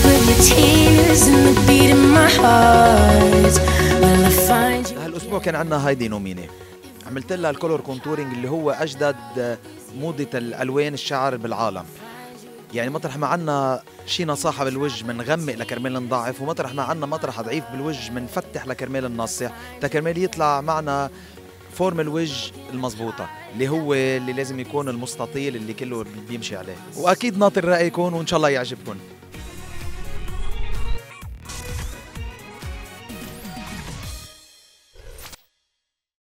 هالاسبوع كان عندنا هايدي نوميني، عملت لها الكولور كونتورينج اللي هو اجدد موضة الالوان الشعر بالعالم. يعني مطرح ما عنا شي نصاحة بالوجه منغمق لكرمال نضعف، ومطرح ما عنا مطرح ضعيف بالوجه منفتح لكرمال ننصح، تكرمال يطلع معنا فورم الوجه المضبوطة اللي لازم يكون المستطيل اللي كله بيمشي عليه. واكيد ناطر رأيكم وان شاء الله يعجبكم.